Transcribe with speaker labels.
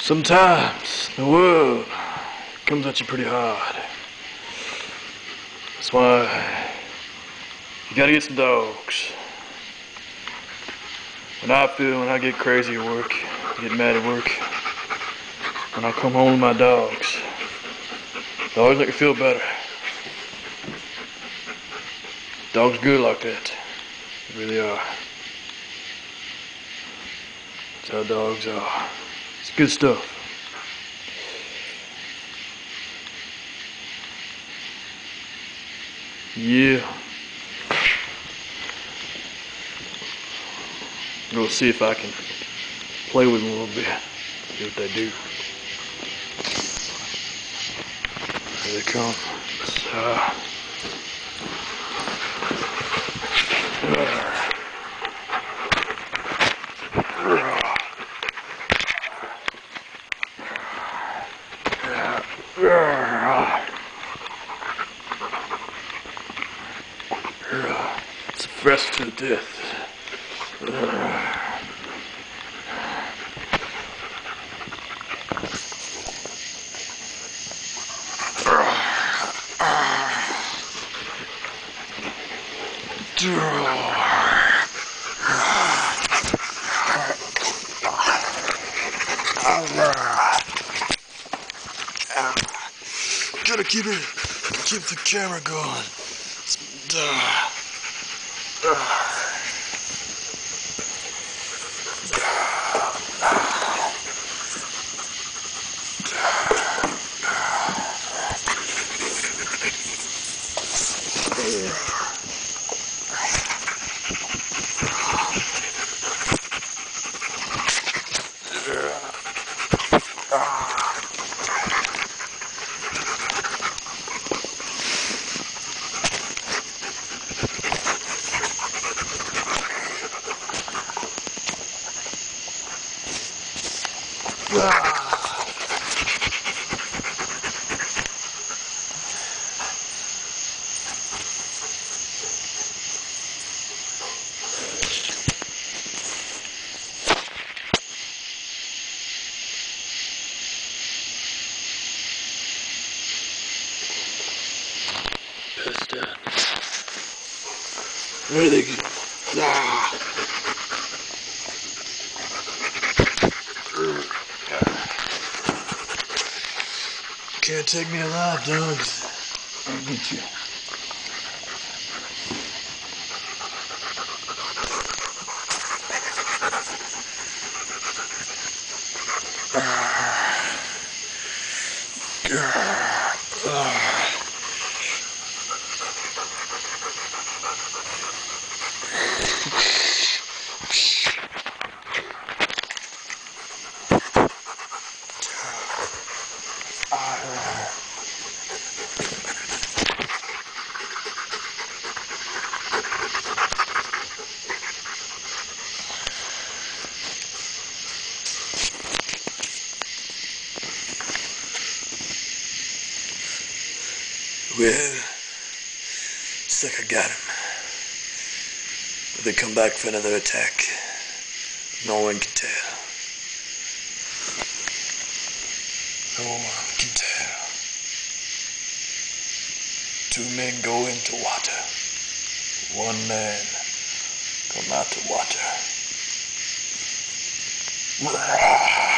Speaker 1: Sometimes the world comes at you pretty hard. That's why you gotta get some dogs. When I get crazy at work, get mad at work, when I come home with my dogs make me feel better. Dogs good like that. They really are. That's how dogs are. It's good stuff. Yeah. We'll see if I can play with them a little bit. See what they do. Here they come. It's fresh to death. Gotta keep the camera going. Where they go? Can't take me alive, dogs. I'll get you. Well, it's like I got him. But they come back for another attack. No one can tell. No one can tell. 2 men go into water. 1 man come out to water.